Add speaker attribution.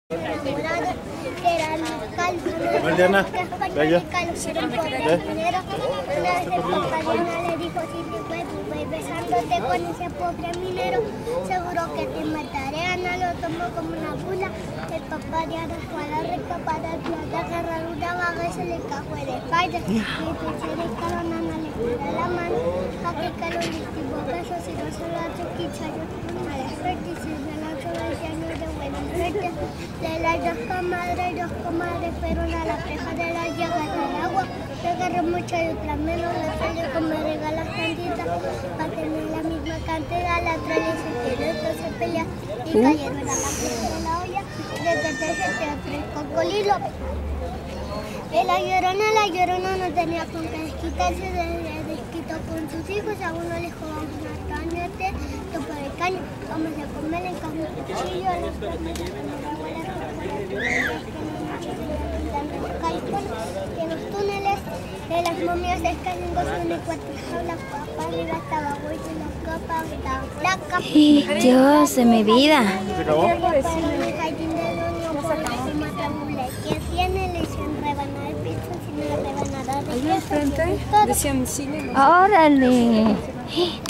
Speaker 1: enamorado, que era mi caldo,
Speaker 2: Mariana,
Speaker 1: dinero. Una vez el papá Diana le dijo, si te voy besándote con ese pobre minero, seguro que te mataré. Ana lo tomó como una bula. El papá Diana fue a la recta para agarrar una vaga y se le cajó de espalda. Y se le cayó, Ana le tira la mano, a que caló el último beso, si no se lo hace quichayo, mala suerte, y si se lo hace años de buena suerte. De las dos comadres fueron a la preja de las llagas del agua. Le agarró mucho y otra menos, la salió como regalas tantitas, para tener la misma cantidad. La otra le tiró, entonces pelea y cayeron a la presa de la olla, de que te se tres cocolilos. La llorona no tenía con qué desquitarse, desquitó con sus hijos. A uno le jugaba una caña de té, por el caño, vamos a comer en casa un cuchillo, a los perros y en los túneles de las momias descayendo son en cuatro jaulas, papá arriba estaba güey y la copa estaba flaca.
Speaker 3: Dios de mi vida.
Speaker 2: ¿Se acabó?
Speaker 1: ¿Quién tiene? Le dicen rebanada de pizza, si no la rebanada de
Speaker 4: Allá enfrente decían cine.
Speaker 3: Órale.